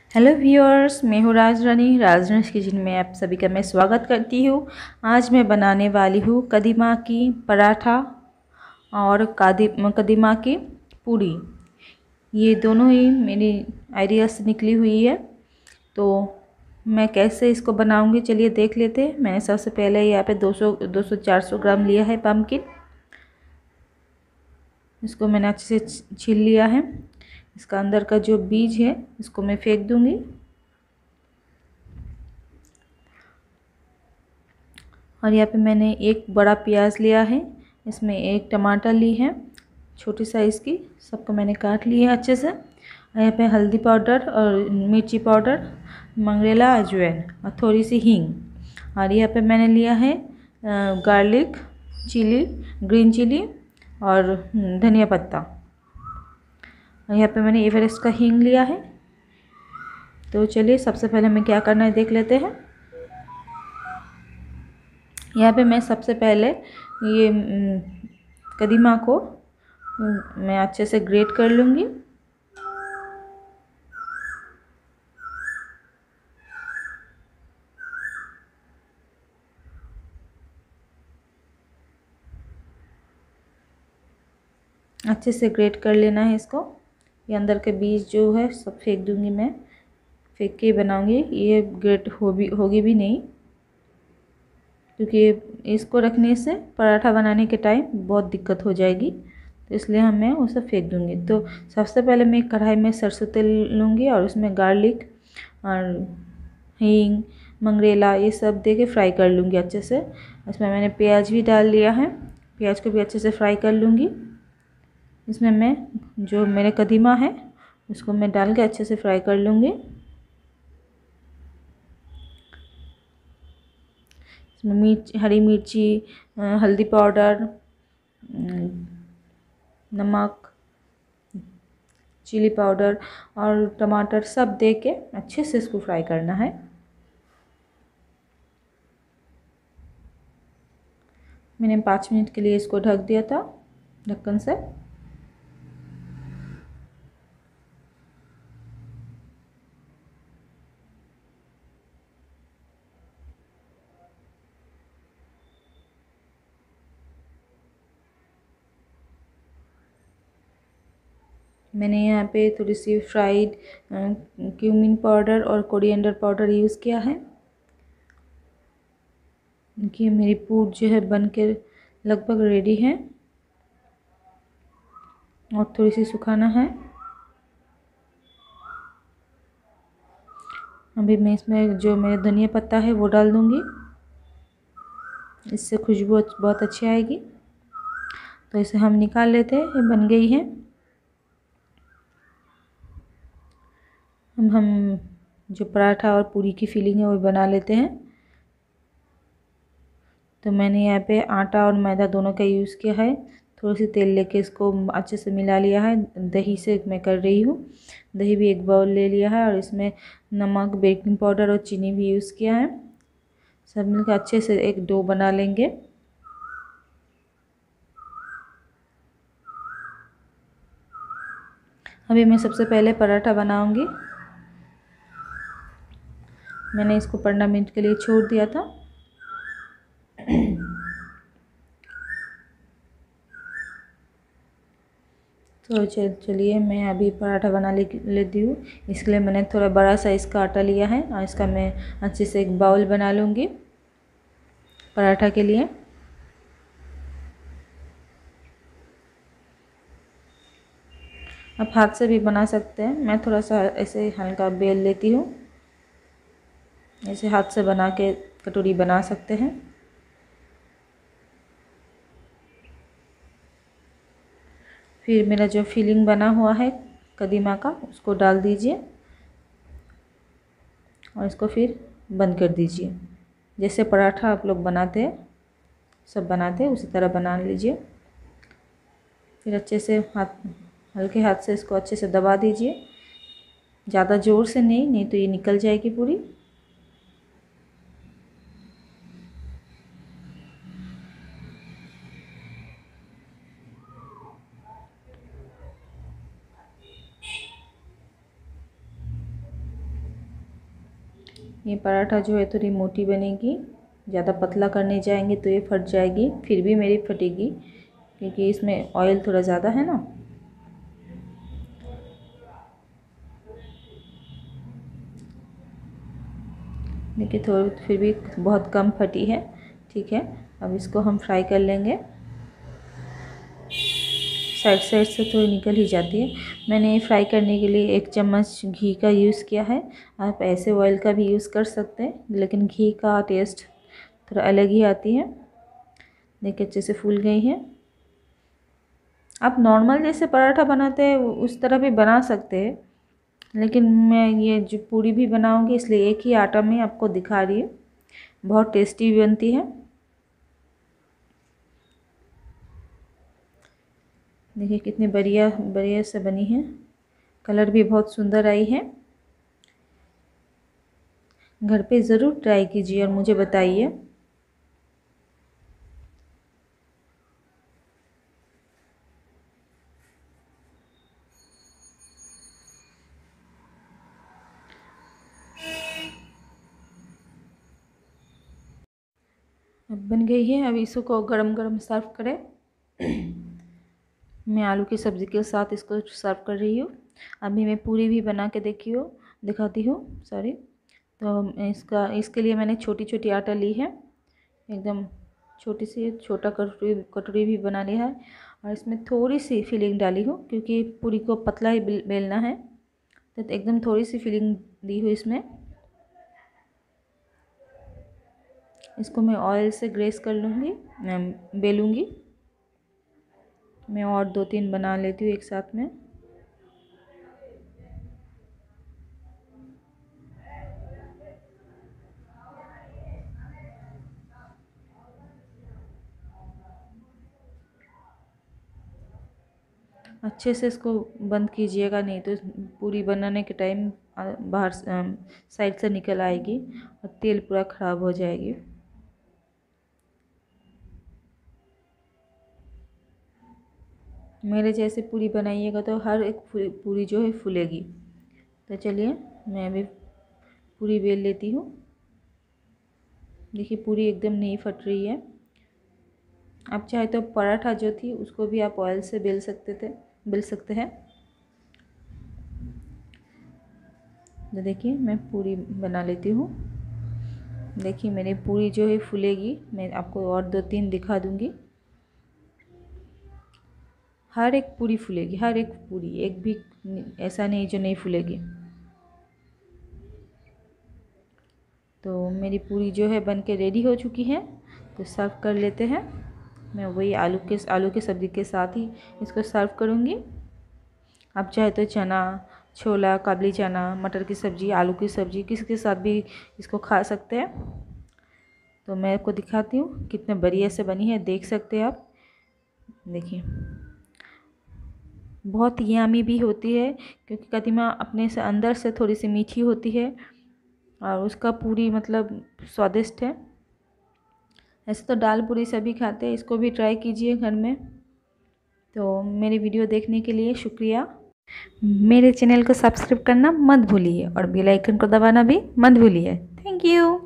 Hello viewers, मैं हूँ राजरानी kitchen में आप सभी का मैं स्वागत करती हूँ। आज मैं बनाने वाली हूँ कदीमा की पराठा और कदीमा की पूरी। ये दोनों ही मेरी आइडिया से निकली हुई है, तो मैं कैसे इसको बनाऊंगी चलिए देख लेते हैं। मैंने सबसे पहले यहाँ पे 200-400 ग्राम लिया है पम्पकिन। इसको मैंने अच्छे से छील लिया है। इसका अंदर का जो बीज है इसको मैं फेंक दूंगी। और यहाँ पे मैंने एक बड़ा प्याज लिया है, इसमें एक टमाटर ली है छोटी साइज़ की, सबको मैंने काट लिया है अच्छे से। और यहाँ पे हल्दी पाउडर और मिर्ची पाउडर, मंगरेला, अजवाइन और थोड़ी सी हींग। और यहाँ पे मैंने लिया है गार्लिक, चिली, ग्रीन चिली और धनिया पत्ता। और यहाँ पे मैंने एवरेस्ट का हींग लिया है। तो चलिए सबसे पहले हमें क्या करना है देख लेते हैं। यहाँ पे मैं सबसे पहले ये कदीमा को मैं अच्छे से ग्रेट कर लूँगी। अच्छे से ग्रेट कर लेना है इसको। ये अंदर के बीज जो है सब फेंक दूँगी मैं, फेंक के बनाऊँगी। ये ग्रेट होगी भी नहीं, क्योंकि इसको रखने से पराठा बनाने के टाइम बहुत दिक्कत हो जाएगी, तो इसलिए मैं उसे फेंक दूँगी। तो सबसे पहले मैं कढ़ाई में सरसों तेल लूँगी और उसमें गार्लिक और हींग, मंगरेला ये सब दे के फ्राई कर लूँगी अच्छे से। इसमें मैंने प्याज भी डाल लिया है, प्याज को भी अच्छे से फ्राई कर लूँगी। इसमें मैं जो मेरे कदीमा है उसको मैं डाल के अच्छे से फ्राई कर लूँगी। इसमें हरी मिर्ची, हल्दी पाउडर, नमक, चिली पाउडर और टमाटर सब दे के अच्छे से इसको फ्राई करना है। मैंने 5 मिनट के लिए इसको ढक दिया था ढक्कन से। मैंने यहाँ पे थोड़ी सी फ्राइड क्यूमिन पाउडर और कोरिएंडर पाउडर यूज़ किया है। देखिए मेरी पूर जो है बन के लगभग रेडी है और थोड़ी सी सुखाना है। अभी मैं इसमें जो मेरा धनिया पत्ता है वो डाल दूँगी, इससे खुशबू बहुत अच्छी आएगी। तो इसे हम निकाल लेते हैं, ये बन गई है। हम जो पराठा और पूरी की फिलिंग है वो बना लेते हैं। तो मैंने यहाँ पे आटा और मैदा दोनों का यूज़ किया है। थोड़ी सी तेल लेके इसको अच्छे से मिला लिया है। दही से मैं कर रही हूँ। दही भी एक बाउल ले लिया है और इसमें नमक, बेकिंग पाउडर और चीनी भी यूज़ किया है। सब मिलकर अच्छे से एक डो बना लेंगे। अभी मैं सबसे पहले पराठा बनाऊंगी। मैंने इसको 15 मिनट के लिए छोड़ दिया था। तो चलिए मैं अभी पराठा बना लेती हूँ। इसके लिए मैंने थोड़ा बड़ा साइज़ का आटा लिया है और इसका मैं अच्छे से एक बाउल बना लूँगी पराठा के लिए। आप हाथ से भी बना सकते हैं। मैं थोड़ा सा ऐसे हल्का बेल लेती हूँ। ऐसे हाथ से बना के कटोरी बना सकते हैं। फिर मेरा जो फिलिंग बना हुआ है कदीमा का उसको डाल दीजिए और इसको फिर बंद कर दीजिए। जैसे पराठा आप लोग बनाते हैं, सब बनाते हैं उसी तरह बना लीजिए। फिर अच्छे से हल्के हाथ से इसको अच्छे से दबा दीजिए, ज़्यादा ज़ोर से नहीं तो ये निकल जाएगी पूरी। ये पराठा जो है थोड़ी मोटी बनेगी, ज़्यादा पतला करने जाएंगे तो ये फट जाएगी, फिर भी मेरी फटेगी क्योंकि इसमें ऑयल थोड़ा ज़्यादा है ना। देखिए थोड़ी फिर भी बहुत कम फटी है। ठीक है, अब इसको हम फ्राई कर लेंगे। साइड साइड से थोड़ी निकल ही जाती है। मैंने फ्राई करने के लिए 1 चम्मच घी का यूज़ किया है। आप ऐसे ऑयल का भी यूज़ कर सकते हैं, लेकिन घी का टेस्ट थोड़ा अलग ही आती है। देखिए अच्छे से फूल गई है। आप नॉर्मल जैसे पराठा बनाते हैं उस तरह भी बना सकते हैं, लेकिन मैं ये जो पूरी भी बनाऊंगी इसलिए एक ही आटा में आपको दिखा रही है। बहुत टेस्टी बनती है। देखिए कितनी बढ़िया बढ़िया से बनी है, कलर भी बहुत सुंदर आई है। घर पे ज़रूर ट्राई कीजिए और मुझे बताइए। अब बन गई है, अब इसको गरम गरम सर्व करें। मैं आलू की सब्ज़ी के साथ इसको सर्व कर रही हूँ। अभी मैं पूरी भी बना के दिखाती हूँ सॉरी। तो इसके लिए मैंने छोटी छोटी आटा ली है, एकदम छोटा कटोरी भी बना लिया है, और इसमें थोड़ी सी फिलिंग डाली हूँ क्योंकि पूरी को पतला ही बेलना है, तो एकदम थोड़ी सी फिलिंग दी हूँ इसमें। इसको मैं ऑयल से ग्रेस कर लूँगी, बेलूँगी। मैं और 2-3 बना लेती हूँ एक साथ में। अच्छे से इसको बंद कीजिएगा, नहीं तो पूरी बनाने के टाइम बाहर साइड से निकल आएगी और तेल पूरा ख़राब हो जाएगी। मेरे जैसे पूरी बनाइएगा तो हर एक पूरी जो है फूलेगी। तो चलिए मैं अभी पूरी बेल लेती हूँ। देखिए पूरी एकदम नहीं फट रही है। आप चाहे तो पराठा जो थी उसको भी आप ऑयल से बेल सकते हैं। तो देखिए मैं पूरी बना लेती हूँ। देखिए मेरी पूरी जो है फूलेगी, मैं आपको और 2-3 दिखा दूँगी। हर एक पूरी फूलेगी, हर एक पूरी, एक भी ऐसा नहीं जो नहीं फूलेगी। तो मेरी पूरी जो है बन के रेडी हो चुकी है, तो सर्व कर लेते हैं। मैं वही आलू के सब्ज़ी के साथ ही इसको सर्व करूँगी। आप चाहे तो चना, छोला, काबली चना, मटर की सब्ज़ी, आलू की सब्ज़ी किसी के साथ भी इसको खा सकते हैं। तो मैं आपको दिखाती हूँ कितने बढ़िया से बनी है, देख सकते हैं आप। देखिए बहुत यम्मी भी होती है क्योंकि कदीमा अपने से अंदर से थोड़ी सी मीठी होती है और उसका पूरी मतलब स्वादिष्ट है। ऐसे तो दाल पूरी सभी खाते हैं, इसको भी ट्राई कीजिए घर में। तो मेरी वीडियो देखने के लिए शुक्रिया। मेरे चैनल को सब्सक्राइब करना मत भूलिए और बेल आइकन को दबाना भी मत भूलिए। Thank you.